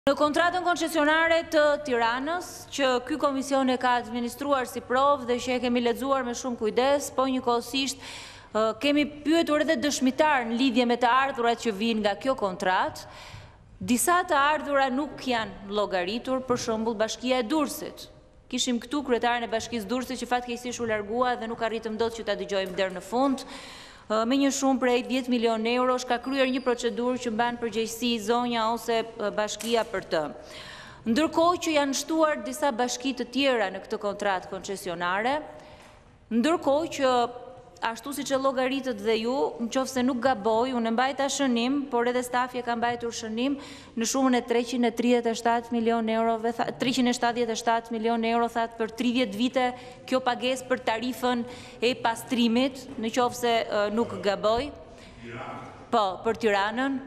Në kontratën koncesionare të Tiranës, që ky komision e ka administruar si provë dhe që e kemi lexuar me shumë kujdes, po njëkohësisht kemi pyetur edhe dëshmitar në lidhje me të ardhurat që vijnë nga kjo kontratë. Disa të ardhura nuk janë llogaritur, për shembull Bashkia e Durrësit. Kishim këtu kryetaren e Bashkisë Durrësit që fatkeqësisht u largua dhe nuk arritëm dot që ta dëgjojmë deri në fund. Me një shumë prej 10 milion euro ka kryer një procedurë që mban përgjegjësi zonja ose bashkia për të. Ndërkohë që janë shtuar disa bashki të tjera në këtë kontratë koncesionare, ndërkohë që ashtu siç e llogaritët dhe ju, nëse nuk gaboj, unë mbajta shënim, por edhe stafi e ka mbajtur shënim në shumën e 337 milion euro, 377 milion euro thatë për 30 vite kjo pagesë për tarifën e pastrimit, nëse nuk gaboj. Po, për Tiranën.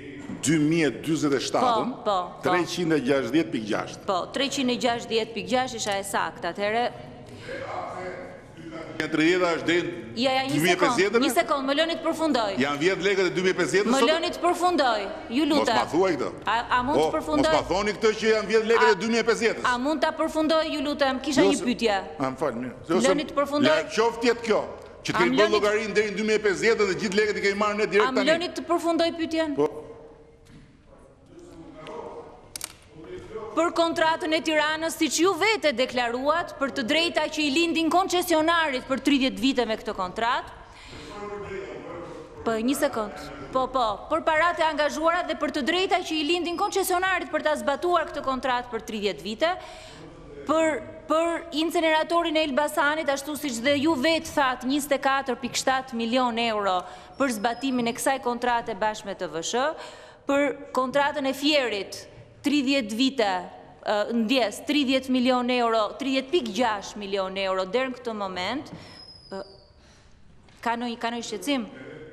2047, 360.6. Po, 360.6 isha e saktë atëherë. 30 është deri 2050. Një sekond, më lëni të përfundoj. Janë 10 lekët e 2050. Më lëni të përfundoj. Ju lutem. Mos ma thuaj këtë. A mund të përfundoj? Mos ma thoni këtë që janë 10 lekët e 2050. A mund ta përfundoj, ju lutem? Kisha një pyetje. Më fal, mirë. Lëni të përfundoj. La qoftë tjetë kjo, që të kemi bërë llogarinë deri në 2050 dhe gjithë lekët i kemi marrë ne direkt tani. A më lëni të përfundoj pyetjen? Po. Për kontratën e Tiranës, siç ju vetë deklaruat, për të drejta që i lindin koncesionarit për 30 vite me këtë kontratë. Po, një sekond. Po, për paratë e angazhuara dhe për të drejta që i lindin koncesionarit për ta zbatuar këtë kontratë për 30 vite, për inceneratorin e Elbasanit, ashtu siç dhe ju vetë thatë 24.7 milion euro për zbatimin e kësaj kontrate bashkë me TVSH, për kontratën e Fierit 30 vite, ndjes, 30 milion euro, 30.6 milion euro deri në këtë moment. Ka në shqetësim?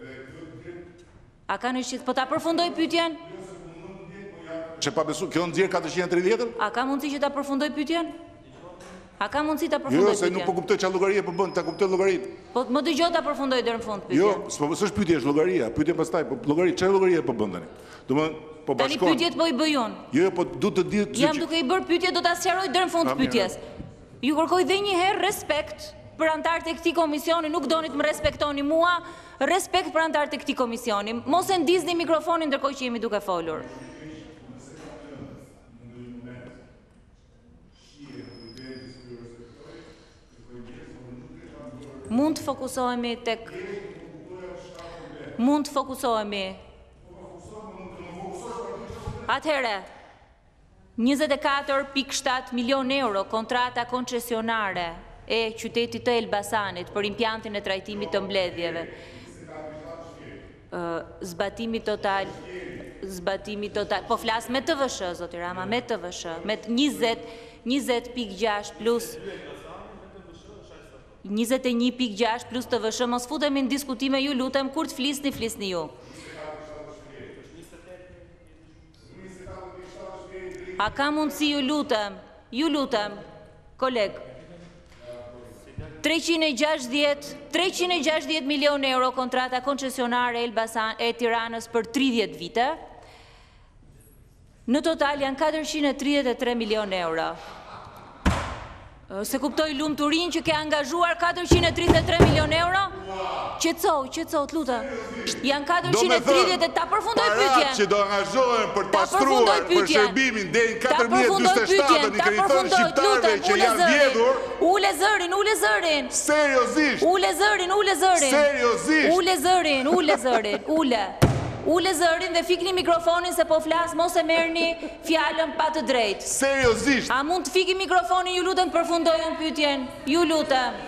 A ka në shqetësim? Po ta përfundoj pyetjen? Që pa besu, kjo nxjerr 430? A ka mundësi që ta përfundoj pyetjen? A ka mundësi ta përfundoj pyetjen? Jo, se nuk po kuptoj çfarë llogarie po bën, ta kuptoj llogarinë. Po më dëgjoj ta përfundoj deri në fund pyetjen. Jo, s'është pyetje, është llogaria. Pyetje pastaj, po llogari, çfarë llogarie po bën tani? Domethënë, po bashkon. Tani pyetjet po i bëj unë. Jo, po du të di. Jam duke i bërë pyetje, do ta sqaroj deri në fund pyetjes. Ju kërkoj edhe një herë respekt për anëtarët e këtij komisioni, nuk doni të më respektoni mua, respekt për anëtarët e këtij komisioni. Mos e ndizni mikrofonin ndërkohë që jemi duke folur. Mund të fokusohemi tek... Mund të fokusohemi... Atëhere, 24.7 milion euro kontrata koncesionare e qytetit të Elbasanit për impiantin e trajtimit të mbledhjeve. Zbatimi total, po flas me TVSH, zoti Rama, me TVSH, me 20.6 plus 21.6 plus TVSH, mos futemi në diskutime, ju lutem, kur të flisni ju. A ka mundësi, ju lutem, koleg, 360 milion euro kontrata koncesionare e Tiranës për 30 vite, në total janë 433 milion euro. Se kuptoj lumturin që ke angazhuar 433 milion euro? Qetëso, të lutem. Janë 430, ta përfundoj pyetjen. Parat që do angazhohen për të pastruar për shërbimin deri në 4047 në kreditorë shqiptarëve që janë vjedhur. Ule zërin. Seriozisht. Ule zërin. Seriozisht. Ule zërin dhe fikni mikrofonin se po flas, mos e merrni fjalën pa të drejtë. Seriozisht. A mund të fiki mikrofonin, ju lutem, përfundojun pyetjen. Ju lutem.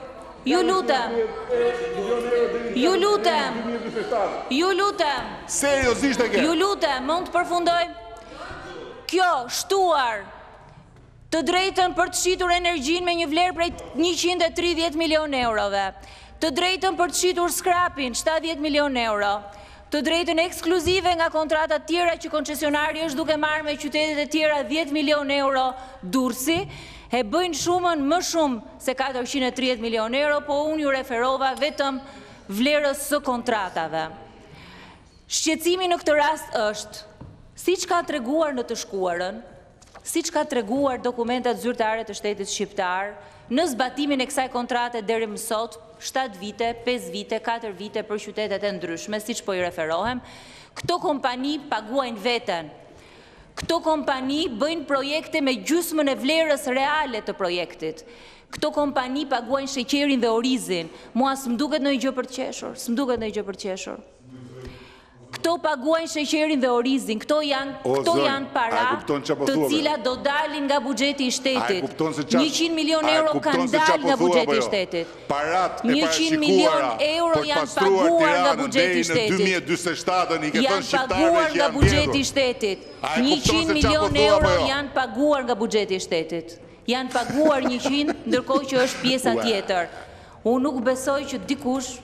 Seriozisht e ke. Ju lutem, mund të përfundoj. Kjo shtuar të drejtën për të shitur energjinë me një vlerë prej 130 milion eurove, të drejtën për të shitur skrapin 70 milion euro, të drejtën ekskluzive nga kontratat tjera që koncesionari është duke marrë me qytetet e tjera 10 milion euro Durrësi, e bëjnë shumën më shumë se 430 milion euro, po unë ju referova vetëm vlerës së kontratave. Shqetësimi në këtë rast është Siç ka treguar në të shkuarën, siç ka treguar dokumentat zyrtare të shtetit shqiptar, në zbatimin e kësaj kontrate deri më sot, 7 vite, 5 vite, 4 vite për qytetet e ndryshme, siç po i referohem, këto kompani paguajnë veten. Këto kompani bëjnë projekte me gjysmën e vlerës reale të projektit. Këto kompani paguajnë sheqerin dhe orizin. Mua s'm duket ndonjë gjë për të qeshur, s'm duket ndonjë gjë për të qeshur. Këto paguajnë sheqerin dhe orizin, këto janë para të cilat do dalin nga buxheti i shtetit. 100 milion euro kanë dalë nga buxheti i shtetit. 100 milion euro janë paguar nga buxheti i shtetit. Janë paguar nga buxheti i shtetit. 100 milion euro janë paguar nga buxheti i shtetit. Janë paguar 100, ndërkohë që është pjesa tjetër. Unë nuk besoj që dikush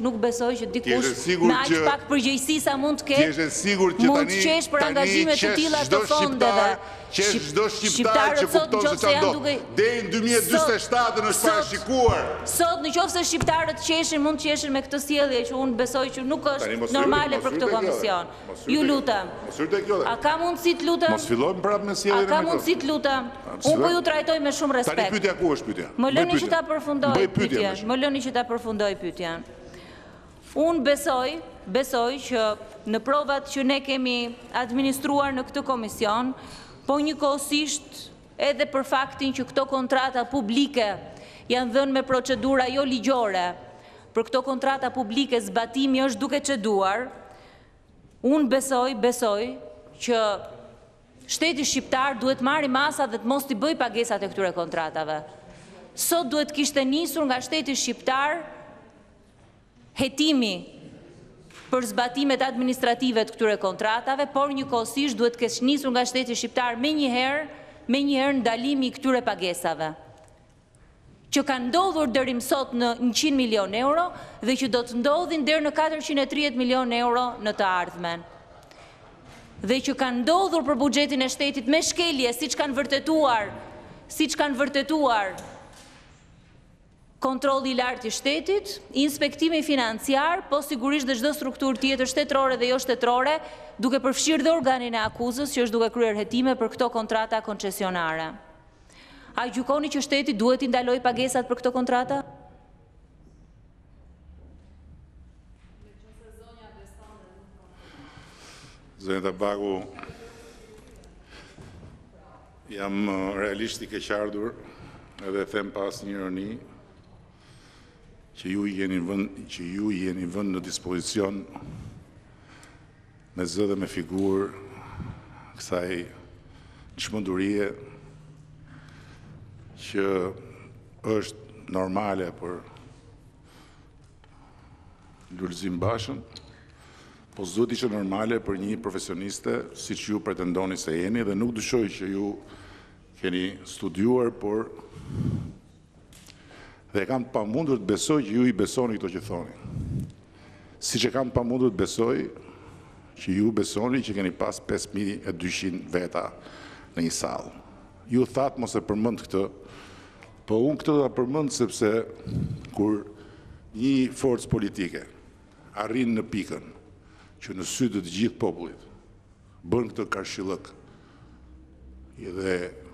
me aq pak përgjegjësi sa mund të ketë, mund të qesh për angazhime të tilla të fondeve. Çdo shqiptar që kupton se çfarë do. Deri në 2047 është parashikuar. Sot nëse shqiptarët qeshin, mund të qeshin me këtë sjellje që unë besoj që nuk është normale për këtë komision. Ju lutem. A ka mundësi të lutem? Mos fillojmë prapë me sjelljen. A ka mundësi të lutem? Unë po ju trajtoj me shumë respekt. Tani pyetja ku është pyetja? Më lëni që ta përfundoj pyetjen. Më lëni që ta përfundoj pyetjen. Unë besoj që në provat që ne kemi administruar në këtë komision, po njëkohësisht edhe për faktin që këto kontrata publike janë dhënë me procedura jo ligjore, për këto kontrata publike zbatimi është duke çeduar, unë besoj që shteti shqiptar duhet marrë masa dhe të mos t'i bëj pagesat e këtyre kontratave. Sot duhet kishte nisur nga shteti shqiptar hetimi për zbatimet administrative të këtyre kontratave, por njëkohësisht duhet kesh nisur nga shteti shqiptar me njëherë ndalimi i këtyre pagesave, që kanë ndodhur deri më sot në 100 milion euro dhe që do të ndodhin deri në 430 milion euro në të ardhmen. Dhe që kanë ndodhur për buxhetin e shtetit me shkelje, siç kanë vërtetuar kontrolli i lartë i shtetit, inspektimi financiar, po sigurisht dhe çdo strukturë tjetër shtetërore dhe jo shtetërore, duke përfshirë dhe organin e akuzës që është duke kryer hetime për këto kontrata koncesionare. A gjykoni që shteti duhet i ndaloj pagesat për këto kontrata? Zonja Tabaku, jam realisht i keqardhur edhe them pas një ironi që ju jeni vënë në dispozicion me zë dhe me figurë kësaj çmendurie që është normale për Lulzim Bashën, po s'duhet ishte normale për një profesioniste siç ju pretendoni se jeni, dhe nuk dyshoj që ju keni studiuar, por dhe kam të pamundur të besoj që ju i besoni këto që thoni. Siç e kam të pamundur të besoj që ju besoni që keni pas 5200 veta në një sallë. Ju thatë mos e përmend këtë, po unë këtë do ta përmend sepse kur një forcë politike arrin në pikën që në sy të gjithë popullit bën këtë karshillëk dhe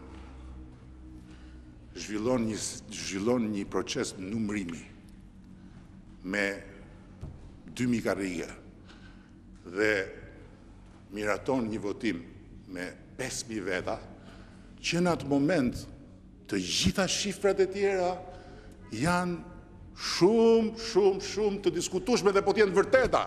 zhvillon një proces numrimi me 2000 karrige dhe miraton një votim me 5000 veta, që në atë moment të gjitha shifrat e tjera janë shumë të diskutueshme dhe po të jenë vërteta.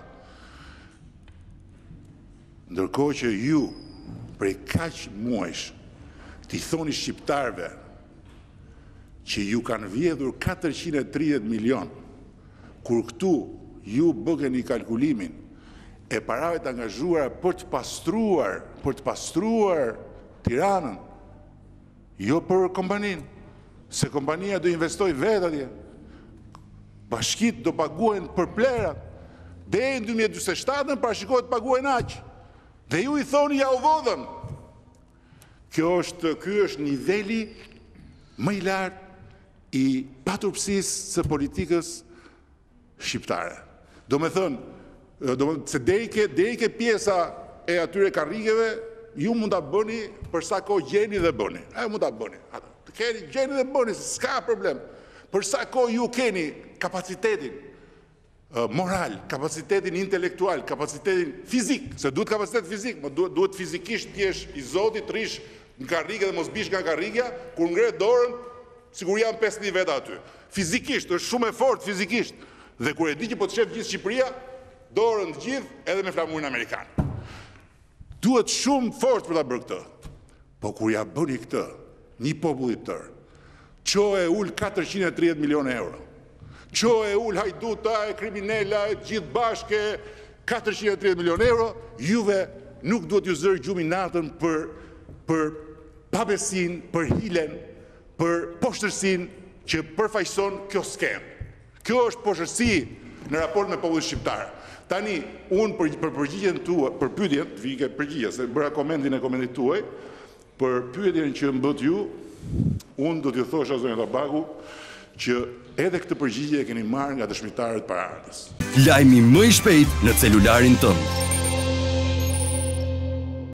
Ndërkohë që ju prej kaq muajsh t'i thoni shqiptarëve që ju kanë vjedhur 430 milion, kur këtu ju bëkeni kalkulimin e parave të angazhuara për të pastruar Tiranën, jo për kompaninë, se kompania do investoj vetë atje. Bashkitë do paguajnë për plerat, deri në 2047 parashikohet të paguajnë aq. Dhe ju i thoni ja u vodhëm. Ky është niveli më i lartë i paturpsisë së politikës shqiptare. Do me thënë, se deri ke pjesa e atyre karrigeve, ju mund ta bëni për sa kohë gjeni dhe bëni. Mund ta bëni. Gjeni dhe bëni, s'ka problem. Për sa kohë ju keni kapacitetin moral, kapacitetin intelektual, kapacitetin fizik, se duhet kapacitet fizik, më duhet fizikisht t'jesh i Zotit, të rish në karrige dhe mos bish nga karrigja, kur ngre dorën, sigur janë 5.000 veta aty. Fizikisht, është shumë e fort fizikisht. Dhe kur e di që po të shef gjithë Shqipëria, dorën të gjithë edhe me flamurin Amerikan. Duhet shumë fort për ta bërë këtë. Po kur ja bëni këtë, një popullit tërë, qo e ul 430 milion euro, qo e ul hajduta, e kriminella, e gjithë bashke, 430 milion euro, juve nuk duhet ju zërë gjumi natën për pabesin, për hilen, për poshtërsin që përfaqëson kjo skem. Kjo është poshtërsi në raport me popullin shqiptar. Tani, unë për përgjigjen tuaj, për pyetjen, vike përgjigje, se bëra komentin e komentit tuaj, për pyetjen që mbët ju, unë do t'ju thosha zonja Tabaku, që edhe këtë përgjigje e keni marrë nga dëshmitarët para ardhës. Lajmi më i shpejt në celularin tënd.